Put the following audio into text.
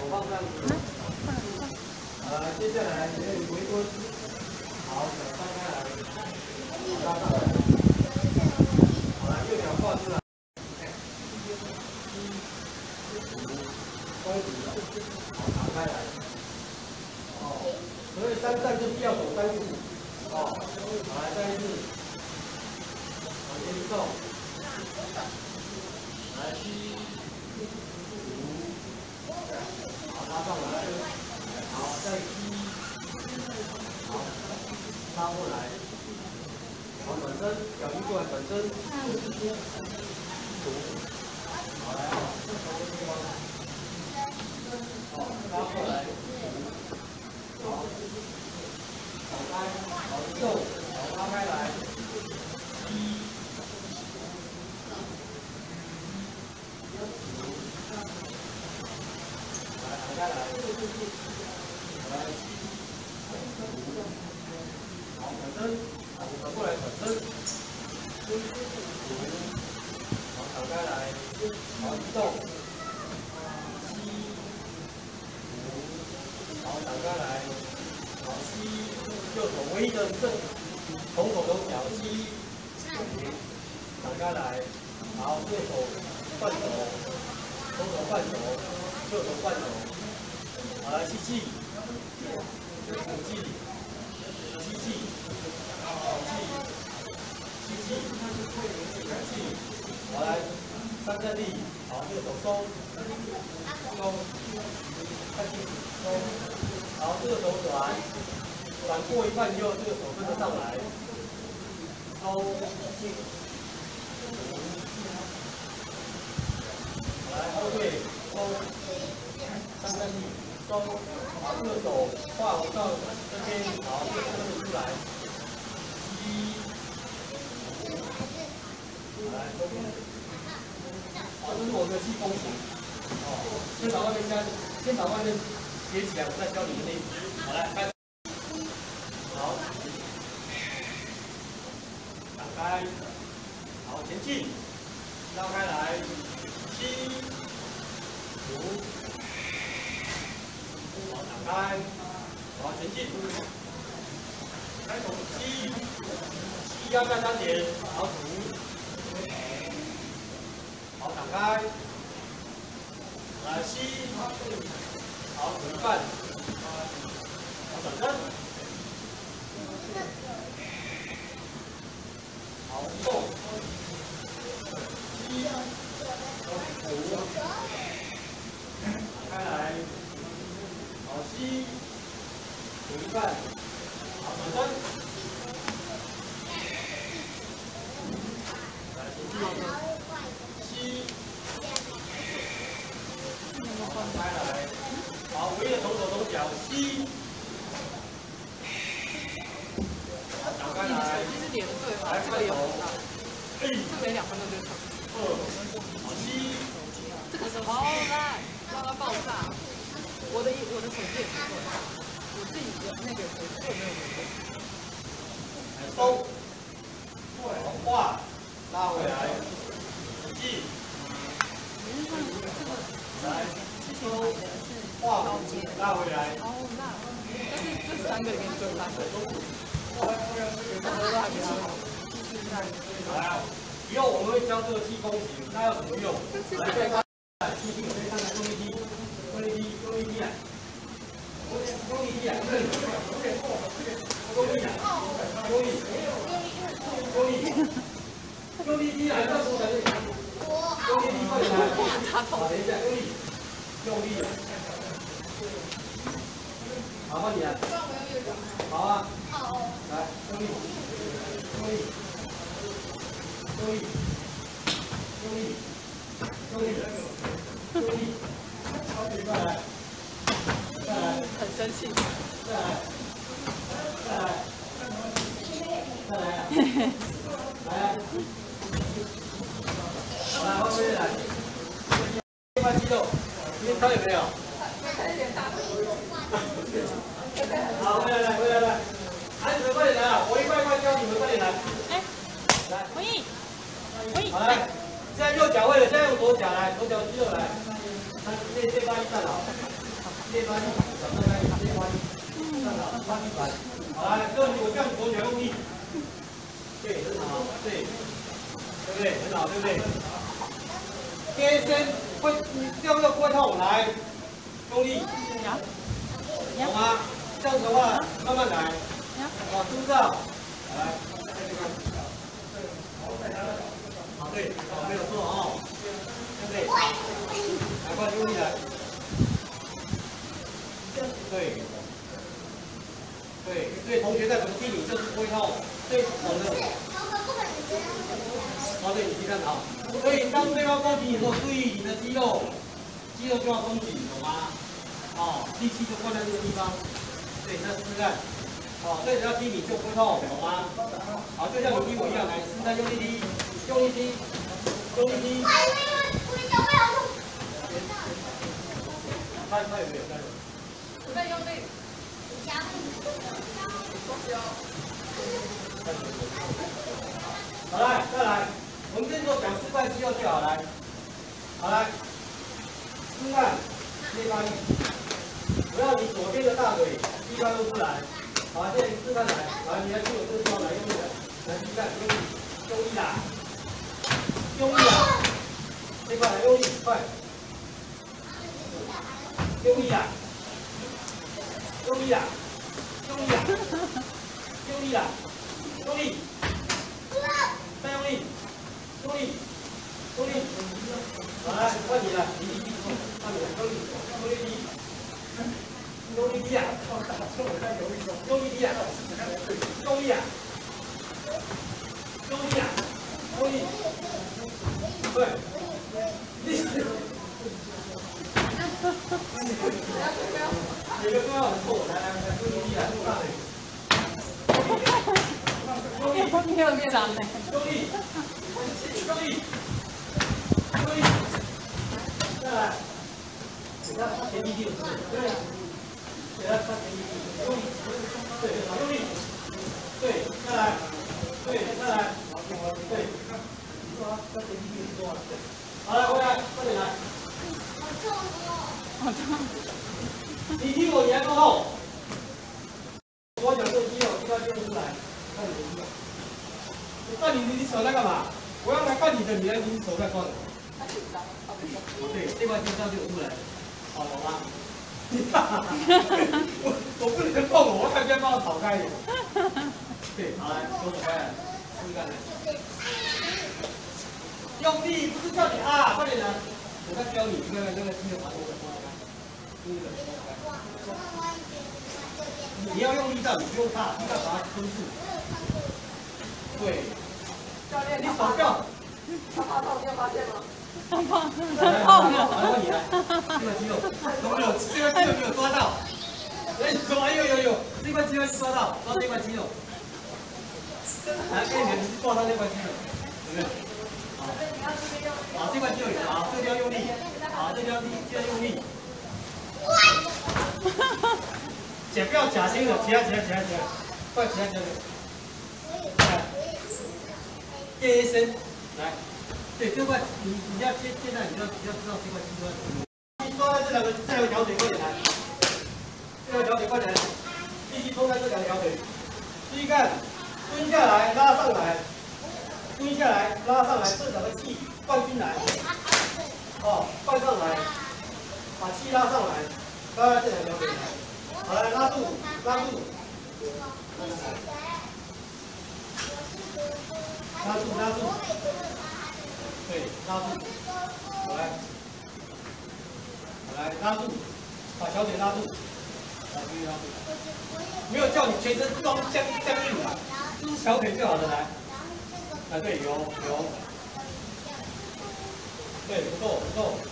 放上去。接下来围蹲，好，脚翻开来，拉上来，好，来右脚跨出来，好，打开来，哦，所以3站就是要走3步，哦，好，来再一次，往前移动，来7、5，好，拉上来，好，再7。 好，拉过来，好，转身，脚移过来，转身，好来啊，好，拉过来，好，打开，好移动，好拉开来，来打开来，来。 好，转身，好，转过来，转身，好，打开来，好，移动，好，打开来，好，右手唯一的同手同脚打开来，好，右手换手，左手换手，右手换手，好，来吸气，吐气。 吸气，好气，吸气，吐气，好来，3站立，好，右手收，看清楚，收，好，这个手转过一半以后，这个手跟着上来，收，来后退，收，3站立，收，好，这个手画回到这边，好，这个跟着出来。 来，这是我的气功型。哦，先把外面叠起来，我再教你们内部。好，来，开。好，打开，好，前进，拉开来，7、5，好，打开，好，前进，开口吸压在丹田，好，吐。 好，打开，来吸，好，吐一半，好，转身，好，移动，吸，吐，打开来，好，吸，吐一半，好，转身，来，前进。 好，打开来，好，唯一的同手同脚吸，好，打开来， 其实脸的最好， 来这个也换手， 这个也2分钟就成。 好吸， 这个好烂，让它爆炸。我的手机也不错，我自己的那个手机没有收，好画，拉回来，进，来。 画拉回来。 哦，那但是这3个里面最烂的，我都还没有。 来啊！以后我们会教这个气功型，它要怎么用？来，再看，轻轻可以看看用力踢，用力踢，用力踢啊！用力踢啊！用力啊！用力，用力，用力踢啊！到时候才用力踢，快点来！好，等一下，用力。 用力，好，换你来。好啊。来，用力，用力，用力，用力，用力，用力，再来，再来。 很生气。 再来，再来，再来啊！来啊！好，来，后面来。这块肌肉。 今天操有没有？好，回来，孩子们快点来啊！我一块块教你们，快点来。 哎， 来， 回应， 好来，现在右脚会了，现在用左脚来，左脚肌肉来。这把一站好。 接发力，小上来，接发力，站好，发力板。好来，这里我这样左脚用力，对，很好，对，对不对？很好，对不对？贴身会，你这样就不会痛，来，用力，懂吗？这样子的话，慢慢来，好，知不知道？来，在这边，好，对，好，没有错哦，对不对？来，快用力来，对。对，所以同学在怎么踢你就是不会痛，对，懂的。哦，对，你踢得好。所以当对方攻击你的时候，注意你的肌肉就要绷紧，懂吗？哦，力气就放在这个地方。对，再试试看。哦，所以只要踢你就不会痛，懂吗？好，就像你踢我一样，来，试试看，用力踢，用力踢，用力踢。看有没有？ 准备用力。 好来，再来，我们这时候讲示范肌肉就好来。好来，示范接发力，我要你左边的大腿地方露出来。好，现在示范来，来，你来听我这个地方来用力的，来示范用力，用力啦，用力啦，这块来用力，快，用力啦，用力啦。用力啊！用力啊！用力！再用力！用力！用力！好来，换你了，你换你了，用力！用力踢！用力踢啊！用力踢啊！用力啊！用力啊！用力！对，力！哪个都要很错，来，用力啊！用大腿。用力！ 你有变长呢？ 用力！用力！用力！再来，给他前低地，对，给他前低地，用力，对，好，用力，对，再来，对，再来，对，他前低地做了，好来，回来，快点来。 好痛！ 你踢我，你还不痛？我讲这个肌肉，就要练出来。看你的肌肉。那你手在干嘛？我要来看你的，你手在干嘛？哦，对，这块肌肉就有出来。好，懂吗？你看，我不能碰我看边帮我跑开一点。对，好来，手走开来，试试看来。用力，不是叫你啊，快点来。我在教你，那个肌肉把我拨开，用力的拨开。你要用力到，你不用怕，你要把它撑住。对。教练，你手不要。他怕痛，你有发现吗？ 很痛，很痛的。 来，问你来，这块肌肉有没有？这块肌肉没有抓到？哎，什么？有，这块肌肉抓到，抓这块肌肉。来，跟你们抓到那块肌肉，有没有？好，这块肌肉有，好，这个要用力，好，这个要用力。姐不要假心了，起来，快起来！来，垫一身，来，对，这块你要现在你要知道这块肌肉。你抓在这两个条腿，快点来，这两条腿快点来，必须抽开这两条腿。注意看，蹲下来拉上来，蹲下来拉上来，这两个气灌进来，哦，灌上来，把气拉上来，拉这两条腿来。好来，拉住，拉住，对，拉住，好来，拉住，把小腿拉住，把小腿拉住，没有叫你全身僵硬的，就是小腿就好了，来，对，有，对，不错，